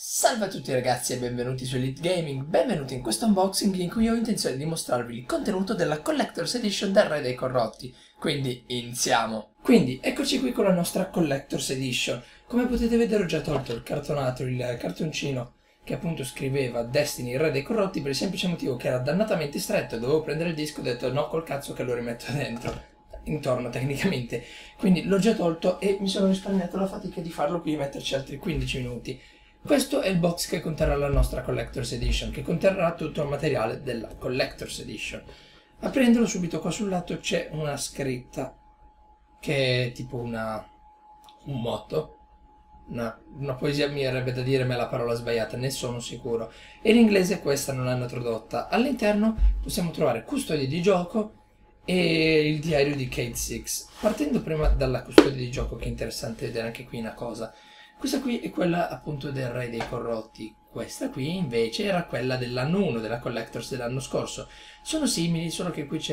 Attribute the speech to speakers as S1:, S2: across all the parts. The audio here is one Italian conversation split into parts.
S1: Salve a tutti ragazzi e benvenuti su Elite Gaming, benvenuti in questo unboxing in cui ho intenzione di mostrarvi il contenuto della Collector's Edition del Re dei Corrotti, quindi iniziamo! Quindi eccoci qui con la nostra Collector's Edition. Come potete vedere ho già tolto il cartonato, il cartoncino che appunto scriveva Destiny, il Re dei Corrotti, per il semplice motivo che era dannatamente stretto e dovevo prendere il disco. Ho detto no, col cazzo che lo rimetto dentro, intorno tecnicamente, quindi l'ho già tolto e mi sono risparmiato la fatica di farlo qui e metterci altri 15 minuti. Questo è il box che conterrà la nostra Collector's Edition, che conterrà tutto il materiale della Collector's Edition. Aprendolo subito qua sul lato c'è una scritta che è tipo un motto, una poesia, mi verrebbe da dire, ma è la parola sbagliata, ne sono sicuro. E in inglese questa non l'hanno tradotta. All'interno possiamo trovare custodie di gioco e il diario di Cayde 6. Partendo prima dalla custodia di gioco, che è interessante vedere anche qui una cosa. Questa qui è quella appunto del Re dei Corrotti, questa qui invece era quella dell'anno 1, della Collector's dell'anno scorso. Sono simili, solo che qui c'è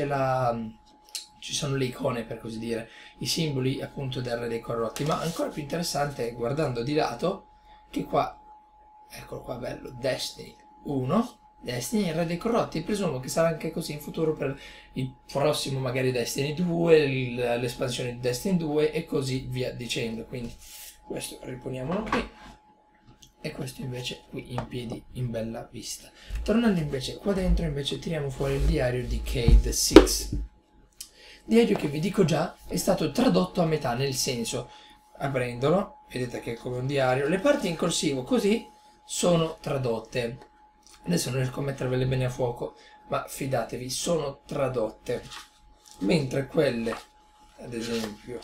S1: ci sono le icone, per così dire, i simboli appunto del Re dei Corrotti, ma ancora più interessante, guardando di lato, che qua, eccolo qua bello, Destiny 1, Destiny, il Re dei Corrotti. Presumo che sarà anche così in futuro per il prossimo magari Destiny 2, l'espansione di Destiny 2 e così via dicendo, quindi questo riponiamolo qui e questo invece qui in piedi in bella vista. Tornando invece qua dentro, invece tiriamo fuori il diario di Cayde 6, diario che vi dico già è stato tradotto a metà, nel senso, aprendolo vedete che è come un diario, le parti in corsivo così sono tradotte. Adesso non riesco a mettervele bene a fuoco, ma fidatevi, sono tradotte, mentre quelle ad esempio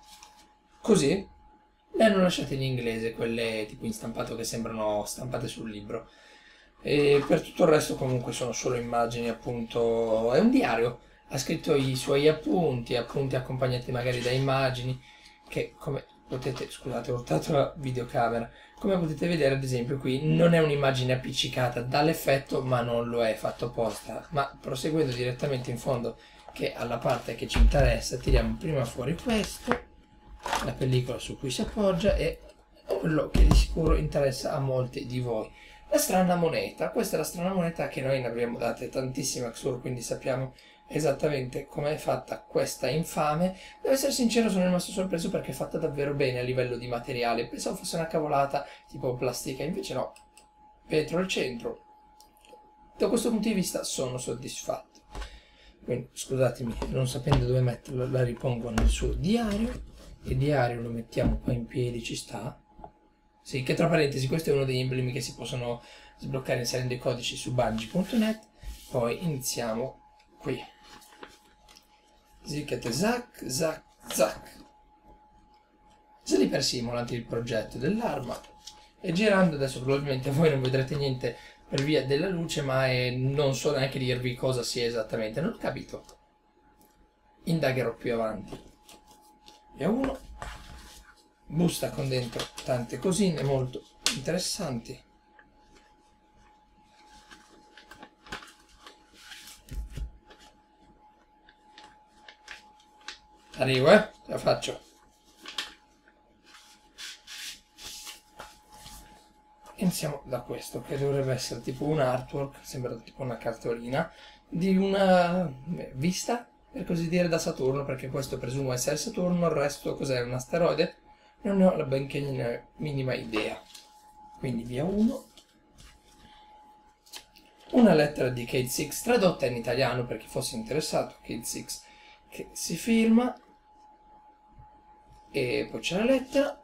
S1: così le hanno lasciate in inglese, quelle tipo in stampato che sembrano stampate sul libro. E per tutto il resto comunque sono solo immagini, appunto, è un diario. Ha scritto i suoi appunti accompagnati magari da immagini che, come potete, scusate, ho urtato la videocamera, come potete vedere ad esempio qui non è un'immagine appiccicata dall'effetto, ma non lo è fatto apposta. Ma proseguendo direttamente in fondo, che alla parte che ci interessa, tiriamo prima fuori questo, la pellicola su cui si appoggia, e quello che di sicuro interessa a molti di voi, la strana moneta. Questa è la strana moneta che noi ne abbiamo date tantissime a Xur, quindi sappiamo esattamente come è fatta questa infame. Devo essere sincero, sono rimasto sorpreso perché è fatta davvero bene a livello di materiale. Pensavo fosse una cavolata tipo plastica, invece no, vetro al centro. Da questo punto di vista sono soddisfatto, quindi scusatemi, non sapendo dove metterlo la ripongo nel suo diario. Il diario lo mettiamo qua in piedi, ci sta. Sì, che tra parentesi questo è uno degli emblemi che si possono sbloccare inserendo i codici su Bungie.net. Poi iniziamo qui. Zicchet zac, zac, zac. Sali per simulanti il progetto dell'arma. E girando, adesso probabilmente voi non vedrete niente per via della luce, ma non so neanche dirvi cosa sia esattamente, non ho capito. Indagherò più avanti. E uno, busta con dentro tante cosine molto interessanti. Arrivo, ce la faccio. Iniziamo da questo, che dovrebbe essere tipo un artwork, sembra tipo una cartolina di una vista, per così dire, da Saturno, perché questo presumo essere Saturno, il resto cos'è, un asteroide? Non ne ho la benché minima idea. Quindi via uno. Una lettera di Cayde 6 tradotta in italiano per chi fosse interessato, Cayde 6 che si firma, e poi c'è la lettera.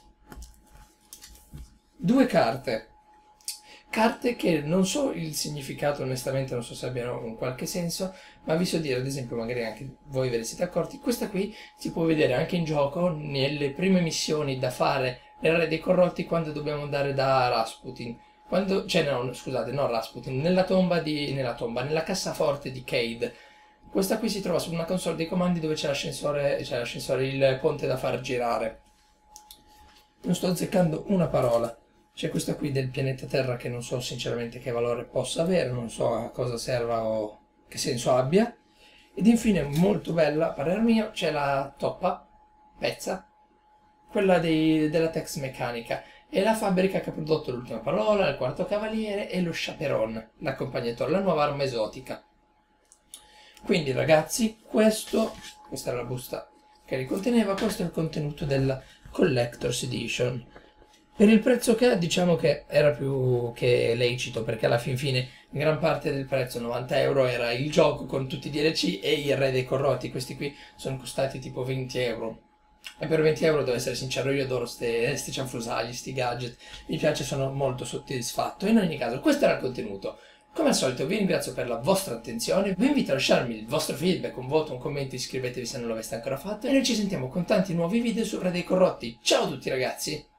S1: Due carte che non so il significato, onestamente non so se abbiano un qualche senso, ma vi so dire, ad esempio, magari anche voi ve ne siete accorti, questa qui si può vedere anche in gioco nelle prime missioni da fare nel Re dei Corrotti, quando dobbiamo andare da Rasputin, no, scusate, non Rasputin, nella cassaforte di Cayde. Questa qui si trova su una console dei comandi dove c'è l'ascensore, il ponte da far girare. Non sto azzeccando una parola. C'è questa qui del pianeta Terra che non so sinceramente che valore possa avere, non so a cosa serva o che senso abbia. Ed infine, molto bella, a parer mio, c'è la toppa, pezza, quella della Tex Meccanica. è la fabbrica che ha prodotto l'ultima parola, il quarto cavaliere e lo chaperon, l'accompagnatore, la nuova arma esotica. Quindi ragazzi, questa era la busta che li conteneva, questo è il contenuto della Collector's Edition. Per il prezzo che ha, diciamo che era più che lecito, perché alla fin fine gran parte del prezzo, 90 euro, era il gioco con tutti i DLC e il Re dei Corrotti. Questi qui sono costati tipo 20 euro. E per 20 euro, devo essere sincero, io adoro sti cianfrusagli, sti gadget. Mi piace, sono molto soddisfatto. In ogni caso, questo era il contenuto. Come al solito vi ringrazio per la vostra attenzione, vi invito a lasciarmi il vostro feedback, un voto, un commento, iscrivetevi se non l'aveste ancora fatto e noi ci sentiamo con tanti nuovi video su Re dei Corrotti. Ciao a tutti ragazzi!